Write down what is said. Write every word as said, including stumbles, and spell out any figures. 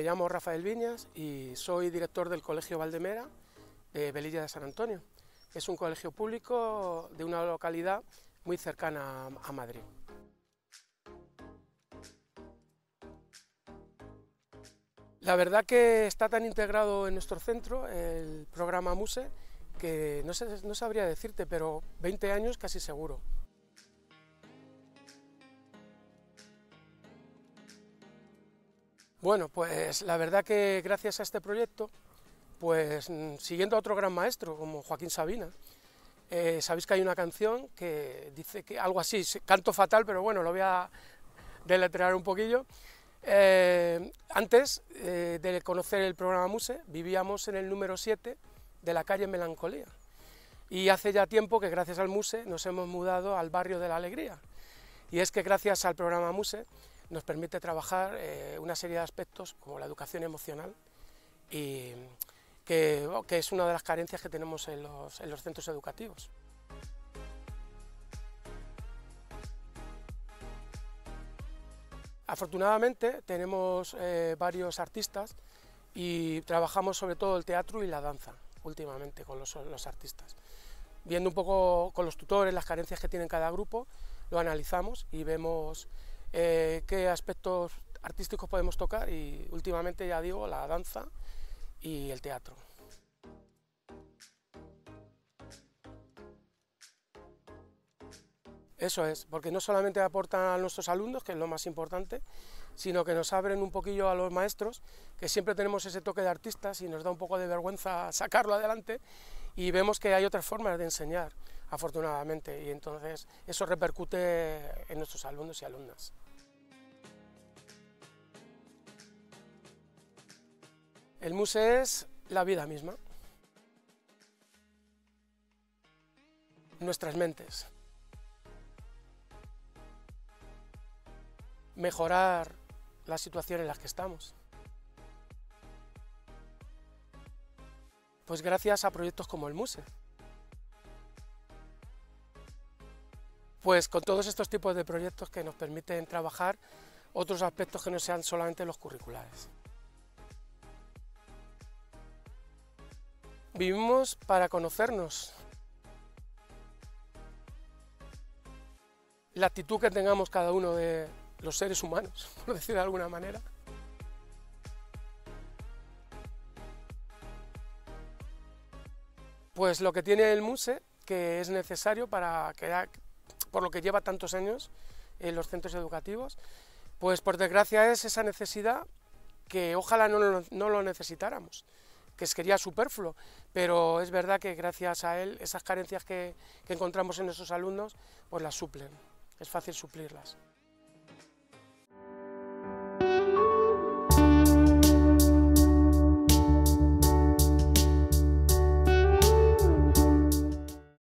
llamo Rafael Viñas y soy director del Colegio Valdemera de Velilla de San Antonio. Es un colegio público de una localidad muy cercana a Madrid. La verdad que está tan integrado en nuestro centro el programa MUSE que no, sé, no sabría decirte, pero veinte años casi seguro. Bueno, pues la verdad que gracias a este proyecto, pues siguiendo a otro gran maestro como Joaquín Sabina, eh, sabéis que hay una canción que dice que algo así, canto fatal, pero bueno, lo voy a deletrear un poquillo. Eh, antes eh, de conocer el programa MUSE, vivíamos en el número siete de la calle Melancolía, y hace ya tiempo que gracias al MUSE nos hemos mudado al barrio de la Alegría, y es que gracias al programa MUSE nos permite trabajar eh, una serie de aspectos como la educación emocional, y que, oh, que es una de las carencias que tenemos en los, en los centros educativos. Afortunadamente tenemos eh, varios artistas y trabajamos sobre todo el teatro y la danza últimamente con los, los artistas. Viendo un poco con los tutores las carencias que tienen cada grupo, lo analizamos y vemos eh, qué aspectos artísticos podemos tocar, y últimamente, ya digo, la danza y el teatro. Eso es, porque no solamente aportan a nuestros alumnos, que es lo más importante, sino que nos abren un poquillo a los maestros, que siempre tenemos ese toque de artistas y nos da un poco de vergüenza sacarlo adelante, y vemos que hay otras formas de enseñar, afortunadamente, y entonces eso repercute en nuestros alumnos y alumnas. El MUSE es la vida misma, nuestras mentes. Mejorar la situación en la que estamos. Pues gracias a proyectos como el MUSE. Pues con todos estos tipos de proyectos que nos permiten trabajar otros aspectos que no sean solamente los curriculares. Vivimos para conocernos. La actitud que tengamos cada uno de los seres humanos, por decir de alguna manera. Pues lo que tiene el MUSE, que es necesario para que, por lo que lleva tantos años en los centros educativos, pues por desgracia es esa necesidad que ojalá no lo, no lo necesitáramos, que sería superfluo, pero es verdad que gracias a él esas carencias que, que encontramos en nuestros alumnos, pues las suplen, es fácil suplirlas.